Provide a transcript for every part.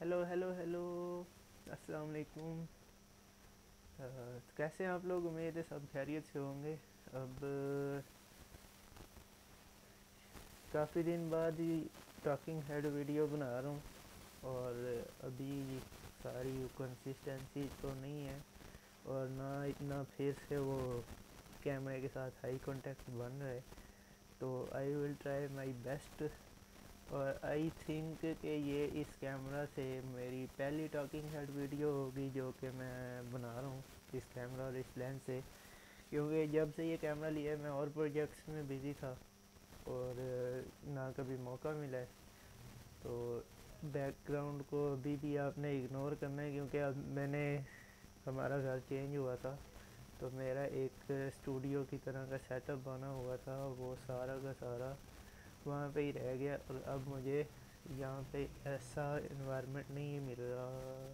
Hello hello hello. अस्सलाम वालेकुम। कैसे हैं आप लोग? उम्मीद है सब खैरियत से होंगे। अब काफ़ी दिन बाद ही टॉकिंग हेड वीडियो बना रहा हूँ, और अभी सारी कंसिस्टेंसी तो नहीं है, और ना इतना फेस है वो कैमरे के साथ हाई कांटेक्ट बन रहा है। तो I will try my best. और आई थिंक कि ये इस कैमरा से मेरी पहली टॉकिंग हेड वीडियो होगी जो कि मैं बना रहा हूँ इस कैमरा और इस लेंस से, क्योंकि जब से ये कैमरा लिया मैं और प्रोजेक्ट्स में बिज़ी था और ना कभी मौका मिला है। तो बैकग्राउंड को अभी भी आपने इग्नोर करना है, क्योंकि अब मैंने हमारा घर चेंज हुआ था, तो मेरा एक स्टूडियो की तरह का सेटअप बना हुआ था, वो सारा का सारा वहाँ पे ही रह गया। और अब मुझे यहाँ पे ऐसा इन्वायरमेंट नहीं मिल रहा।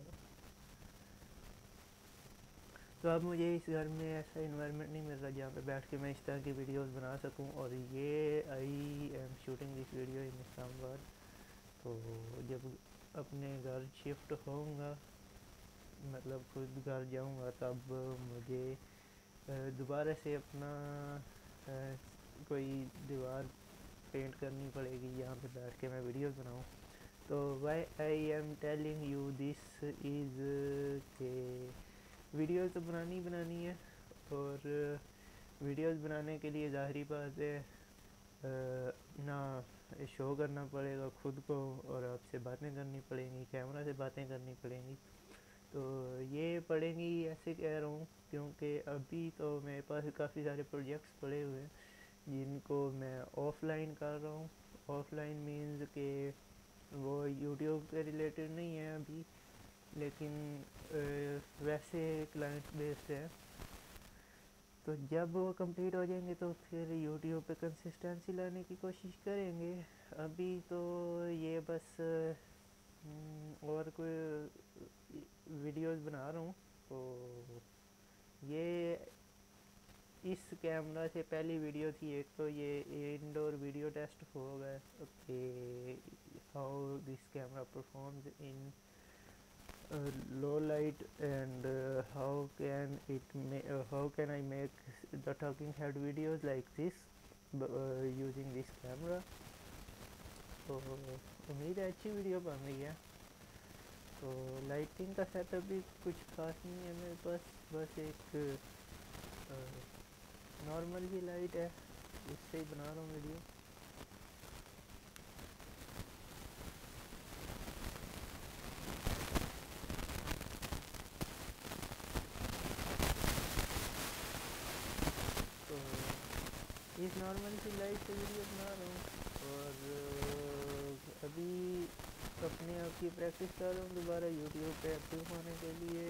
तो अब मुझे इस घर में ऐसा इन्वायरमेंट नहीं मिल रहा जहाँ पे बैठ के मैं इस तरह की वीडियोस बना सकूँ। और ये I am shooting this video in Islamabad. तो जब अपने घर शिफ्ट होऊंगा, मतलब खुद घर जाऊंगा, तब मुझे दोबारा से अपना कोई दीवार पेंट करनी पड़ेगी यहाँ पे बैठ के मैं वीडियोस बनाऊँ। तो why I am telling you this is के वीडियोस तो बनानी बनानी है, और वीडियोस बनाने के लिए ज़ाहरी बात है ना शो करना पड़ेगा खुद को, और आपसे बातें करनी पड़ेंगी, कैमरा से बातें करनी पड़ेंगी। तो ये पड़ेंगी ऐसे कह रहा हूँ क्योंकि अभी तो मेरे पास काफ़ी सारे प्रोजेक्ट्स पड़े हुए हैं जिनको मैं ऑफलाइन कर रहा हूँ। ऑफलाइन मीन्स के वो यूट्यूब के रिलेटेड नहीं है अभी, लेकिन वैसे क्लाइंट बेस्ड है। तो जब वो कंप्लीट हो जाएंगे तो फिर यूट्यूब पे कंसिस्टेंसी लाने की कोशिश करेंगे। अभी तो ये बस और कोई वीडियोस बना रहा हूँ। तो ये इस कैमरा से पहली वीडियो थी एक, तो ये इंडोर वीडियो टेस्ट होगा। Okay, how this camera performs in low light, and how can I make the talking head videos like this using this camera। तो उम्मीद है अच्छी वीडियो बन रही है। तो लाइटिंग का सेटअप भी कुछ खास नहीं है मेरे पास, बस एक नॉर्मल ही लाइट है, इससे ही बना रहा हूँ वीडियो। तो इस नॉर्मल सी लाइट से वीडियो बना रहा हूँ, और अभी अपने आप की प्रैक्टिस कर रहा हूँ दोबारा यूट्यूब पे एक्टिव होने के लिए।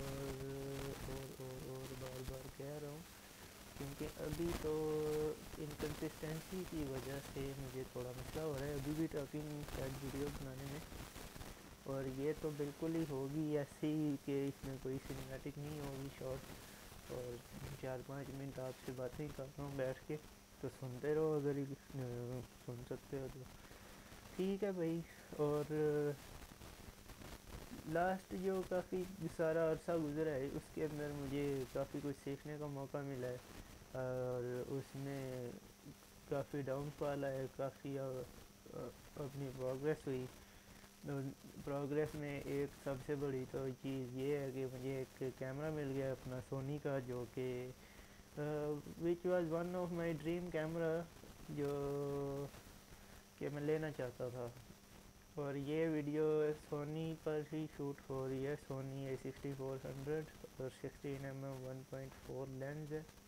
और बार बार कह रहा हूँ क्योंकि अभी तो इनकन्सिस्टेंसी की वजह से मुझे थोड़ा मसला हो रहा है अभी भी टॉकिंग हेड वीडियो बनाने में। और ये तो बिल्कुल ही होगी ऐसी कि इसमें कोई सिनेमैटिक नहीं होगी शॉर्ट, और 4-5 मिनट आपसे बातें कर रहा हूँ बैठ के, तो सुनते रहो अगर सुन सकते हो तो ठीक है भाई। और लास्ट जो काफ़ी सारा अरसा गुजरा है उसके अंदर मुझे काफ़ी कुछ सीखने का मौका मिला है, और उसमें काफ़ी डाउनफॉल आया, काफ़ी अपनी प्रोग्रेस हुई। प्रोग्रेस में एक सबसे बड़ी तो चीज़ ये है कि मुझे एक कैमरा मिल गया अपना सोनी का, जो कि which was one of my dream camera, जो कि मैं लेना चाहता था। और ये वीडियो सोनी पर ही शूट हो रही है, सोनी A6400 और 16mm 1.4 लेंस है।